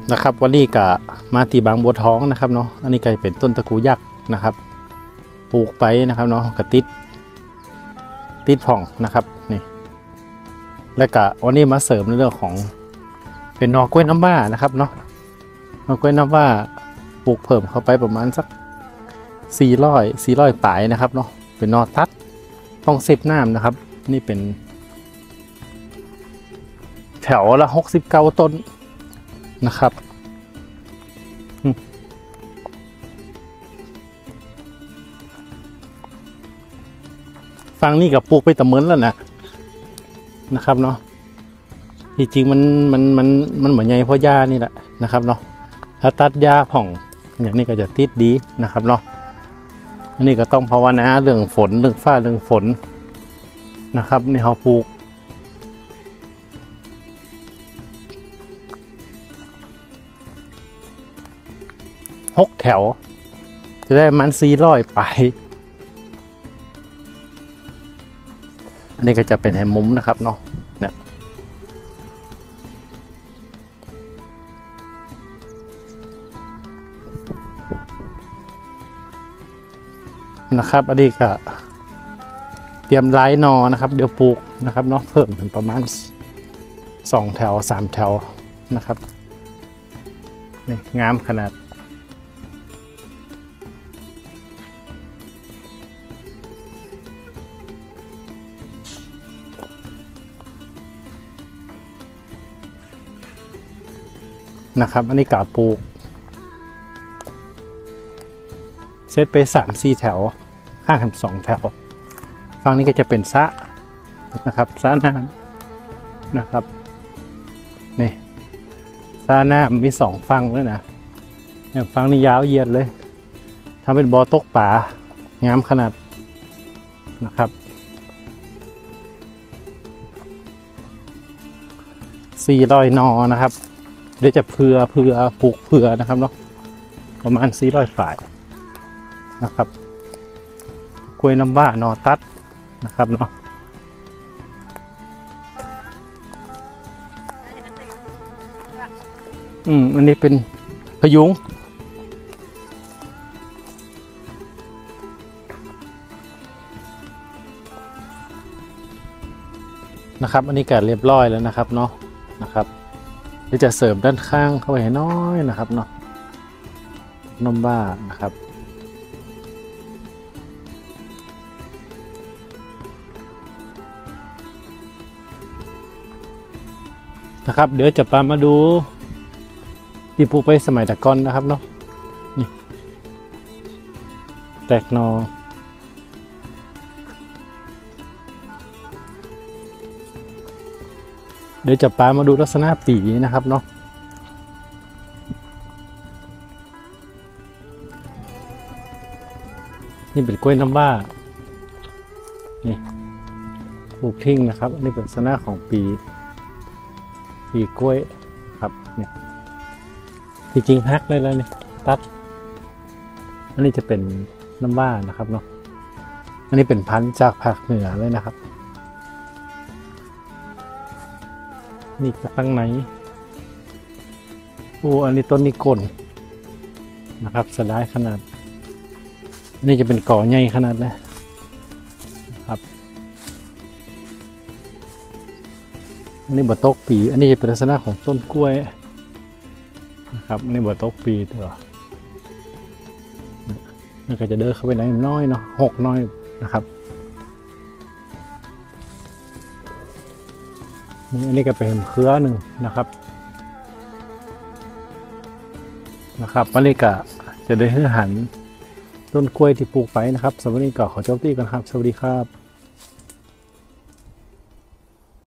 นะครับวันนี้ก็มาที่บางบัวทองนะครับเนาะอันนี้ก็เป็นต้นตะกูยักษ์นะครับปลูกไปนะครับเนาะกระติดผ่องนะครับนี่แล้วก็วันนี้มาเสริมในเรื่องของเป็นนอกล้วยน้ำว้านะครับเนาะนอกล้วยน้ำว้าปลูกเพิ่มเข้าไปประมาณสัก400ปลายนะครับเนาะเป็นนอตัดต้องเซฟน้ำนะครับนี่เป็นแถวละ69 ต้นนะครับฟังนี่กับปลูกไปตะเมินแล้วนะครับเนาะจริงๆมันเหมือนไงเพราะหญ้านี่แหละนะครับเนาะถ้าตัดหญ้าผ่องอย่างนี้ก็จะติดดีนะครับเนาะอันนี้ก็ต้องภาวนาเรื่องฝนเรื่องฟ้าเรื่องฝนนะครับนี่เขาปลูก6 แถวจะได้มัน400ไปอันนี้ก็จะเป็นแหมุมนะครับเนาะเนี่ยนะครับอันนี้ก็เตรียมไล่นอนะครับเดี๋ยวปลูกนะครับเนาะเพิ่มถึงประมาณ2 แถว 3 แถวนะครับนี่งามขนาดนะครับอันนี้กาปลูกเซตไป3-4 แถวข้างกัน2 แถวฝั่งนี้ก็จะเป็นสระนะครับสระน้ำนะครับนี่สระน้ำมี2 ฝั่งเลยนะฝั่งนี้ยาวเหยียดเลยทำเป็นบ่อตกปลางามขนาดนะครับ400 นอนะครับเดี๋ยวจะเผื่อปลูกเผื่อนะครับเนาะประมาณ400 ฝ่ายนะครับกล้วยน้ำว้านอตัดนะครับเนาะอันนี้เป็นพยุงนะครับอันนี้แกะเรียบร้อยแล้วนะครับเนาะนะครับเดี๋ยวจะเสริมด้านข้างเข้าไปให้น้อยนะครับเนาะน้ำว้านะครับเดี๋ยวจะพามาดูที่ปลูกไปสมัยตะก่อนนะครับเนาะนี่แตกหนอเดี๋ยวจะพามาดูลักษณะปีนะครับเนาะนี่เป็นกล้วยน้ำว้านี่ปลูกทิ้งนะครับนี่เป็นลักษณะของปีกล้วยครับเนี่ยจริงๆฮักเลยแล้วนี่ตัดอันนี้จะเป็นน้ำว้านะครับเนาะอันนี้เป็นพันธุ์จากภาคเหนือเลยนะครับนี่ข้างในอันนี้ต้นนิกลนะครับสลายขนาดนี่จะเป็นก่อใหญ่ขนาดนะครับอันนี้บ่ตกปีอันนี้จะเป็นลักษณะของต้นกล้วยนะครับอันนี้บ่ตกปีตัวนี่ก็จะเดินเข้าไปไหนน้อยเนาะ6 น้อยนะครับอันนี้ก็เป็นเครือหนึ่งนะครับอันนี้ก็จะได้ให้หันต้นกล้วยที่ปลูกไปนะครับสวัสดีก็ขอจบที่กันครับสวัสดีครับ